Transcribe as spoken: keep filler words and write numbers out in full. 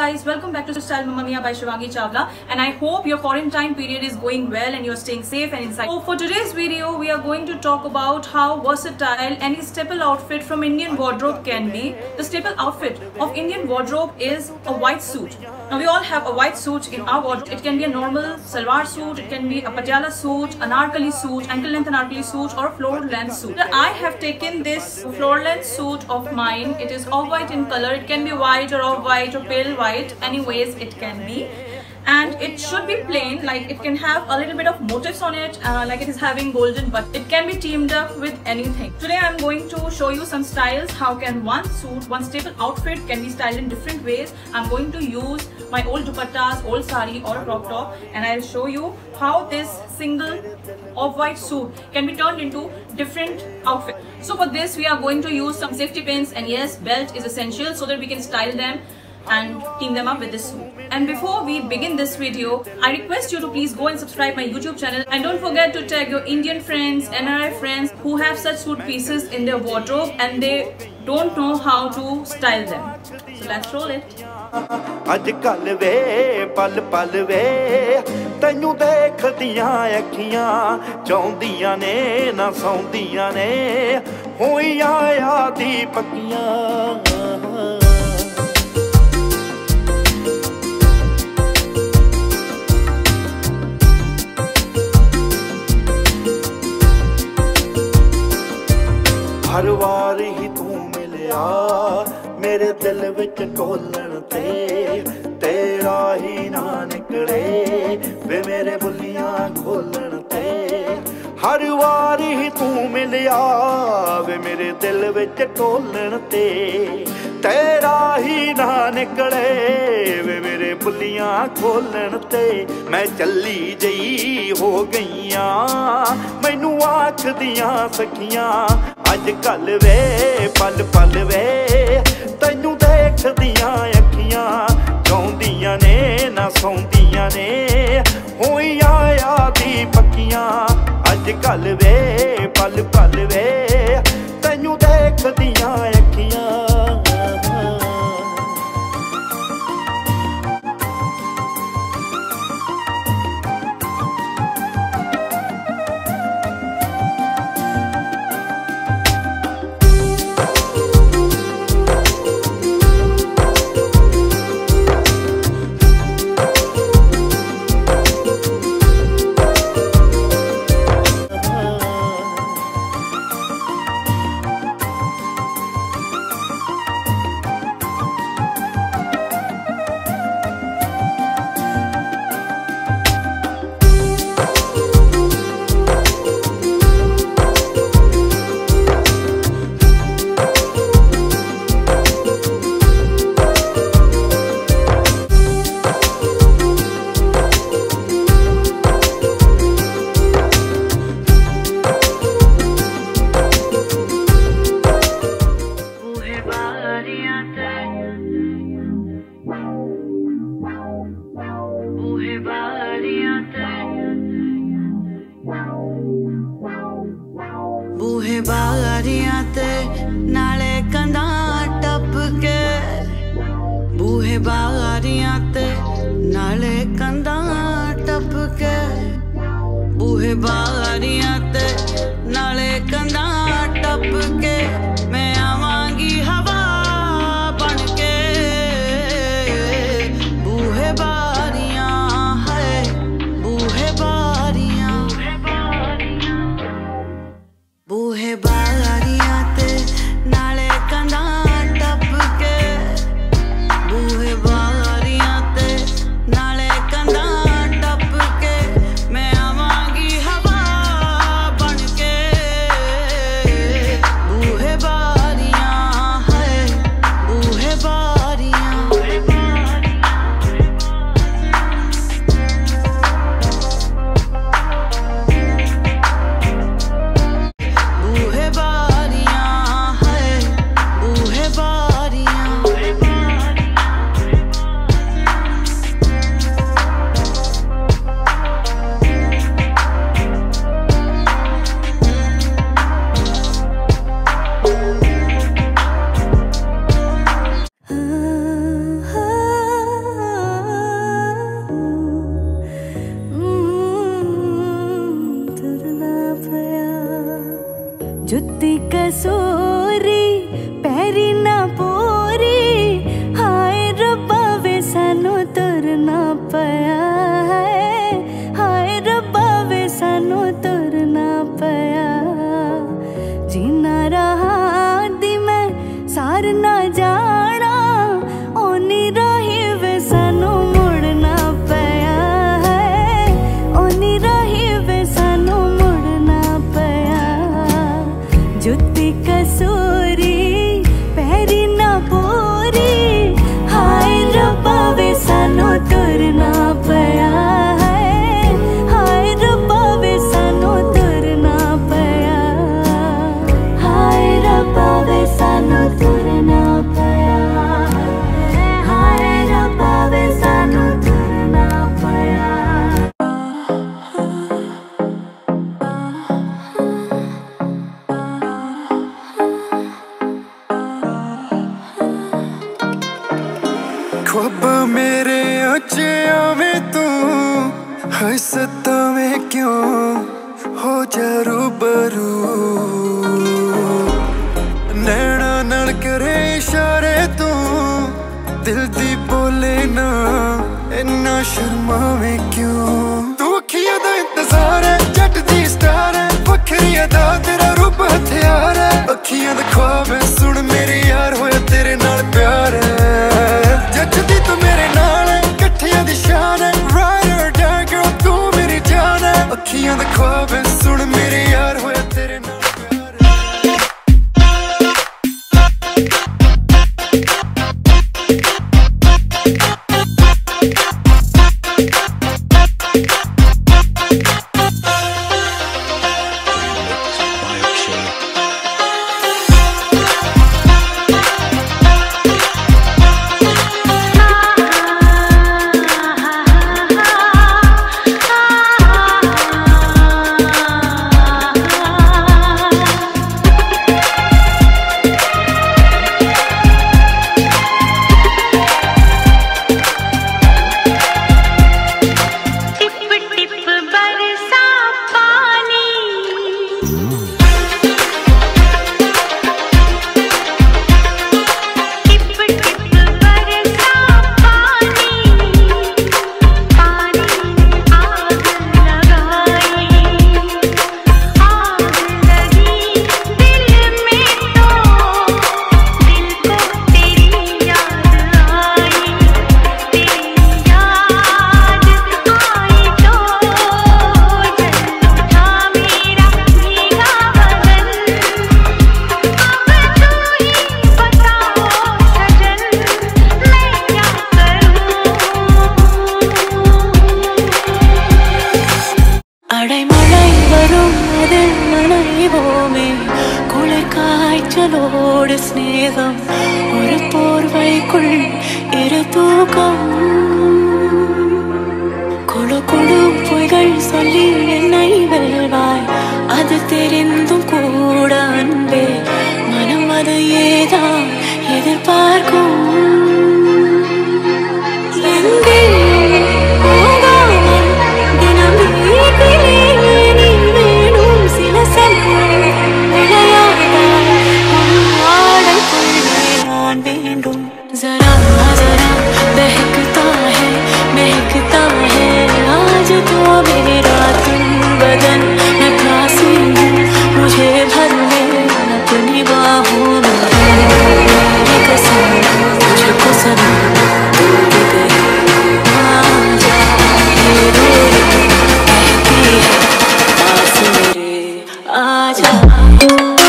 Guys, welcome back to Style Mamma Mia by Shivangi Chawla, and I hope your quarantine period is going well and you're staying safe and inside. So for today's video, we are going to talk about how versatile any staple outfit from Indian wardrobe can be. The staple outfit of Indian wardrobe is a white suit. Now we all have a white suit in our wardrobe. It can be a normal salwar suit, it can be a patiala suit, anarkali suit, ankle length anarkali suit, or a floor length suit. I have taken this floor length suit of mine. It is off-white in color. It can be white or off-white or pale white. Anyways, it can be, and it should be plain. Like, it can have a little bit of motifs on it, uh, like it is having golden, but it can be teamed up with anything. Today I'm going to show you some styles. How can one suit, one staple outfit can be styled in different ways. I'm going to use my old dupattas, old sari or crop top, and I'll show you how this single off-white suit can be turned into different outfits. So for this we are going to use some safety pins, and yes, belt is essential so that we can style them and team them up with this suit. And before we begin this video, I request you to please go and subscribe my YouTube channel, and don't forget to tag your Indian friends, N R I friends who have such suit pieces in their wardrobe and they don't know how to style them. So let's roll it. अजकल वे पल पल वे तैनू देखदियां अखियां चाहुंदियां ने ना सौंदियां ने होइयां यादी पक्कियां हर वार ही तू मिलिया मेरे दिल विच टोलण ते तेरा ही ना निकले वे मेरे बुलियां खोलण ते हर वार ही तू मिलिया वे मेरे दिल विच टोलण ते तेरा ही ना निकले वे मेरे बुलियां खोलण ते मैं चली जई हो गईयां मैनू आखदियां सखियां अजकल वे पल पल वे तैनू देखदियां अखियां चाहुंदियां ने ना सौंदियां ने होइयां यादी पक्कियां अजकल वे पल पल वे तैनू देखदियां अखियां बूहे बारियां ते नाले कंधा टप के बूहे बारियां ते नाले कंधा टप के बूहे बारियां ते नाले कंधा टप के मैं आवांगी हवा बन के बूहे बारियां है बूहे बारियां बूहे बारियां ते नाले कंधा टप के बूहे बारियां ते नाले कंधा टप के मैं आवांगी हवा बन के ख्वाब मेरे अचिया में तू है सदा में क्यों हो जा रूबरू नैना नाल करे इशारे तू दिल दी बोले ना इन्ना शर्मावे क्यों तू अखियां दा इंतजार है जट दी स्टार है वखरी अदा तेरा रूप हथियार है अखियां दा ख्वाब है सुन मेरे यार होया तेरे नाल प्यार है जचदी तू मेरे नाल है कट्ठियां दी शान है राइड और डाई गर्ल तू मेरी जान है अखियां दा ख्वाब है सुन मेरे यार होया तेरे नाल आजा